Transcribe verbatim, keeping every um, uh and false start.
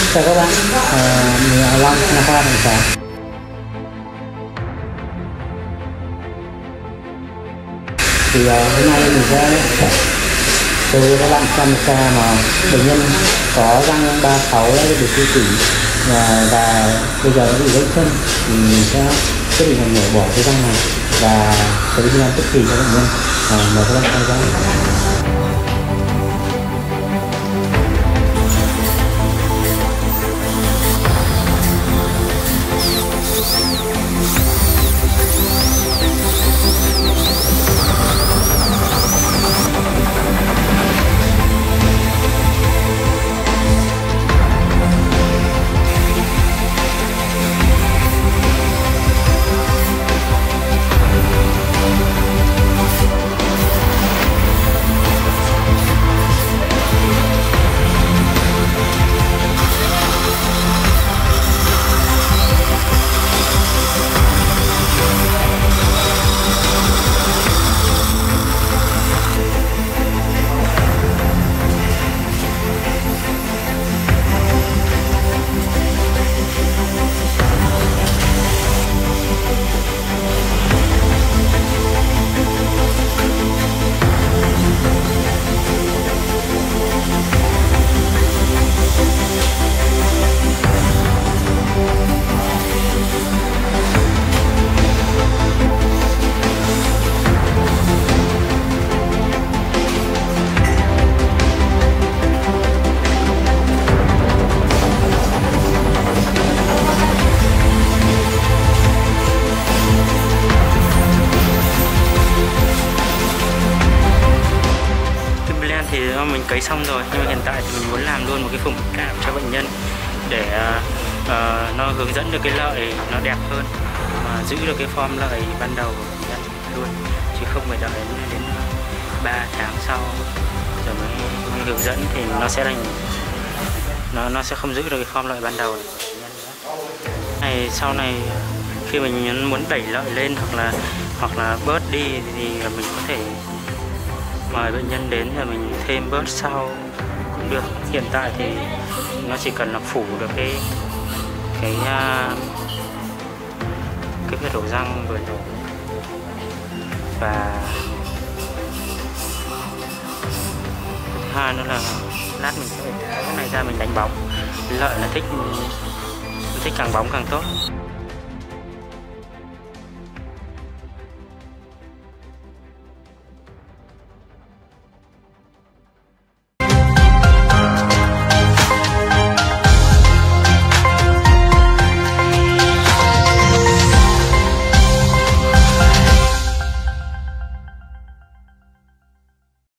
Chào các bạn, à, mình là Long, năm khoa thành sáu. Thì uh, hôm nay mình sẽ tôi các bạn xem một ca mà bệnh nhân có răng ba sáu đã được tiêu chỉnh và, và bây giờ nó bị gãy chân, thì mình sẽ quyết định là nhổ bỏ cái răng này và tới đi làm tức thì cho bệnh nhân. À, mời các bạn theo dõi. Thì mình cấy xong rồi, nhưng mà hiện tại thì mình muốn làm luôn một cái phùng cạp cho bệnh nhân để uh, nó hướng dẫn được cái lợi nó đẹp hơn, mà giữ được cái form lợi ban đầu của bệnh nhân luôn, chứ không phải đợi đến, đến ba tháng sau rồi mới, mới hướng dẫn thì nó sẽ thành nó nó sẽ không giữ được cái form lợi ban đầu này. Này sau này khi mình muốn đẩy lợi lên hoặc là hoặc là bớt đi thì mình có thể mời bệnh nhân đến và mình thêm bớt sau cũng được. Hiện tại thì nó chỉ cần là phủ được cái cái cái vết đổ răng vừa rồi, và thứ hai nữa là lát mình sẽ phải tháo cái này ra mình đánh bóng. Lợi là thích thích càng bóng càng tốt.